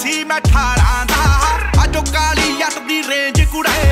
ਸੀ ਮੈਂ 18 ਦਾ। ਅਜੋ ਕਾਲੀ ਜੱਟ ਦੀ ਰੇਂਜ ਕੁੜੇ